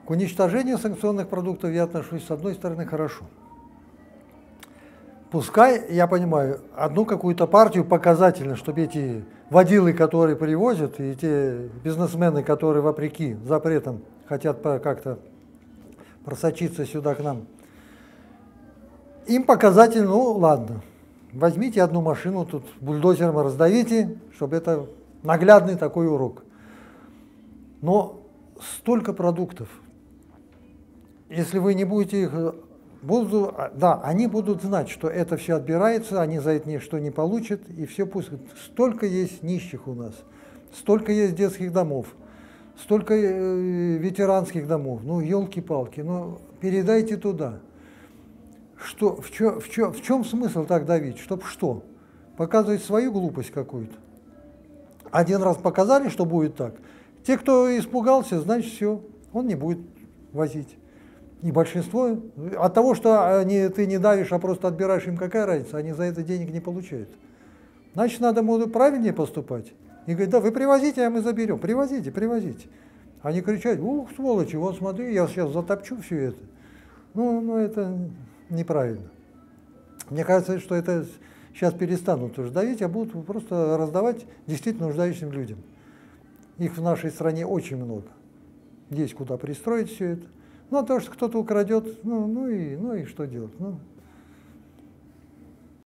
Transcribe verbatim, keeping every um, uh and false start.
К уничтожению санкционных продуктов я отношусь, с одной стороны, хорошо. Пускай, я понимаю, одну какую-то партию показательно, чтобы эти водилы, которые привозят, и те бизнесмены, которые вопреки запретам хотят как-то просочиться сюда к нам, им показательно, ну ладно, возьмите одну машину, тут бульдозером раздавите, чтобы это наглядный такой урок. Но столько продуктов, если вы не будете их... Будут, да, они будут знать, что это все отбирается, они за это ничто не получат, и все пусть. Столько есть нищих у нас, столько есть детских домов, столько э, ветеранских домов, ну, елки-палки, ну, передайте туда. Что, в, чё, в, чё, в чем смысл так давить? Чтоб что? Показывать свою глупость какую-то. Один раз показали, что будет так. Те, кто испугался, значит, все, он не будет возить. И большинство, от того, что они, ты не давишь, а просто отбираешь им, какая разница, они за это денег не получают. Значит, надо было правильнее поступать. И говорить, да, вы привозите, а мы заберем. Привозите, привозите. Они кричат, ух, сволочи, вот смотри, я сейчас затопчу все это. Ну, ну это неправильно. Мне кажется, что это сейчас перестанут уже давить, а будут просто раздавать действительно нуждающимся людям. Их в нашей стране очень много. Есть куда пристроить все это. Ну, а то, что кто-то украдет, ну, ну, и, ну и что делать? Ну,